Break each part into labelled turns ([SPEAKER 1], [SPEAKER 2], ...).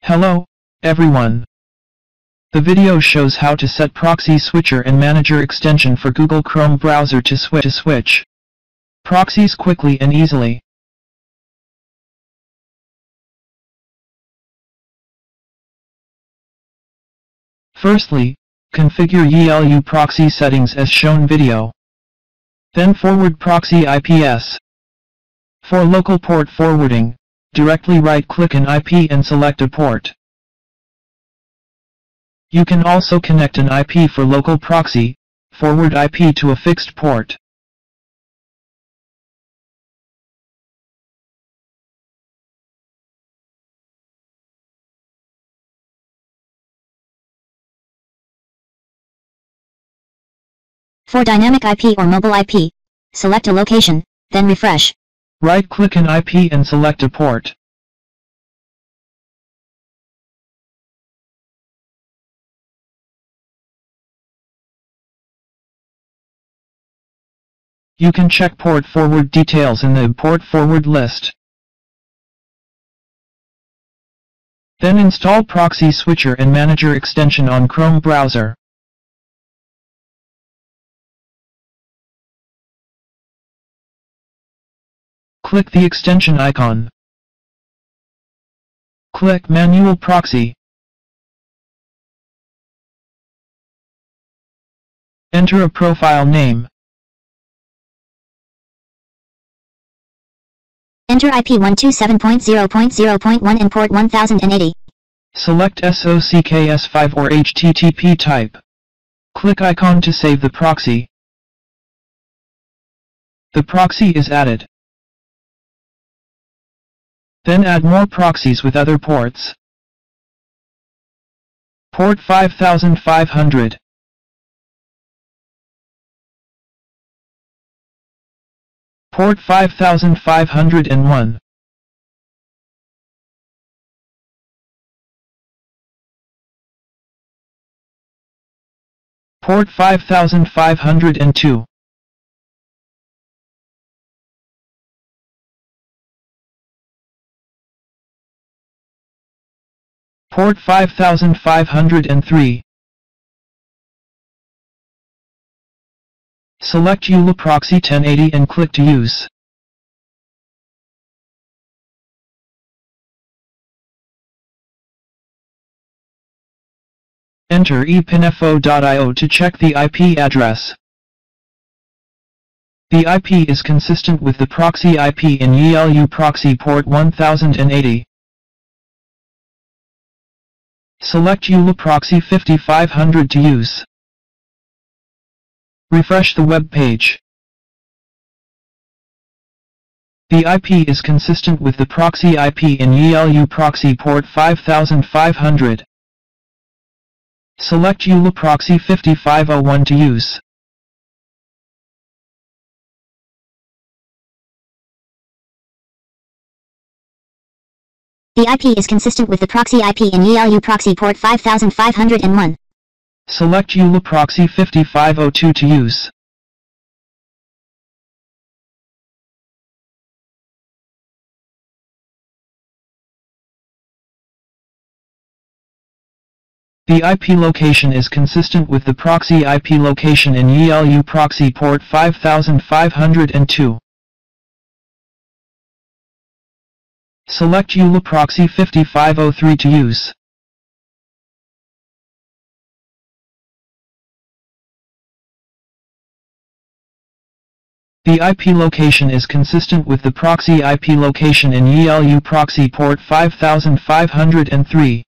[SPEAKER 1] Hello, everyone. The video shows how to set Proxy Switcher and Manager extension for Google Chrome browser to switch proxies quickly and easily. Firstly, configure YiLu proxy settings as shown video. Then forward proxy IPs. For local port forwarding, directly right-click an IP and select a port. You can also connect an IP for local proxy, forward IP to a fixed port.
[SPEAKER 2] For dynamic IP or mobile IP, select a location, then refresh.
[SPEAKER 1] Right-click an IP and select a port. You can check port forward details in the port forward list. Then install Proxy Switcher and Manager extension on Chrome browser. Click the extension icon. Click Manual Proxy. Enter a profile name.
[SPEAKER 2] Enter IP 127.0.0.1 and port 1080.
[SPEAKER 1] Select SOCKS5 or HTTP type. Click icon to save the proxy. The proxy is added. Then add more proxies with other ports. Port 5500. Port 5501. Port 5502. Port 5503. Select YiLu Proxy 1080 and click to use. Enter epinfo.io to check the IP address. The IP is consistent with the proxy IP in YiLu Proxy port 1080. Select YiLu Proxy 5500 to use. Refresh the web page. The IP is consistent with the proxy IP in YiLu Proxy port 5500. Select YiLu Proxy 5501 to use.
[SPEAKER 2] The IP is consistent with the proxy IP in YiLu Proxy port 5501.
[SPEAKER 1] Select YiLu Proxy 5502 to use. The IP location is consistent with the proxy IP location in YiLu Proxy port 5502. Select YiLu Proxy 5503 to use. The IP location is consistent with the proxy IP location in YiLu Proxy port 5503.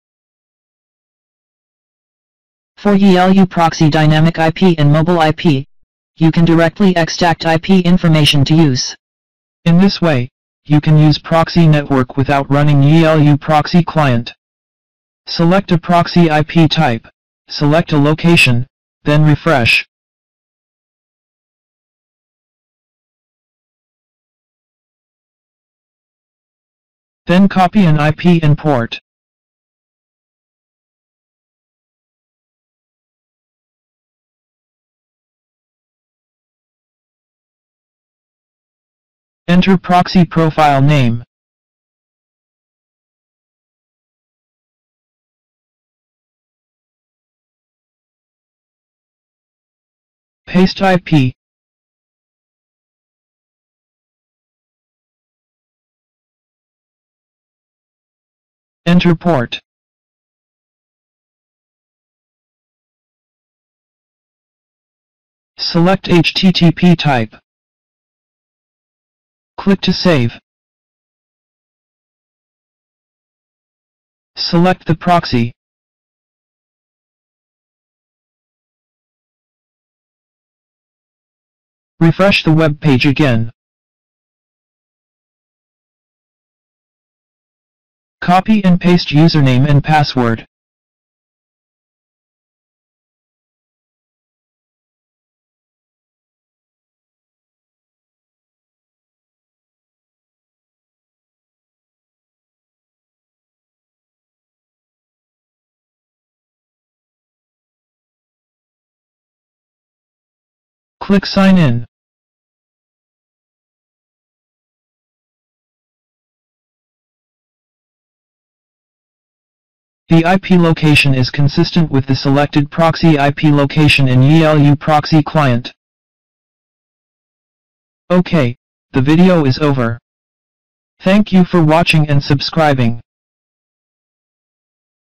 [SPEAKER 1] For YiLu Proxy Dynamic IP and Mobile IP, you can directly extract IP information to use. In this way, you can use proxy network without running YiLu Proxy client. Select a proxy IP type, select a location, then refresh. Then copy an IP and port. Enter proxy profile name. Paste IP. Enter port. Select HTTP type. Click to save. Select the proxy. Refresh the web page again. Copy and paste username and password. Click Sign In. The IP location is consistent with the selected proxy IP location in YiLu proxy client. Okay, the video is over. Thank you for watching and subscribing.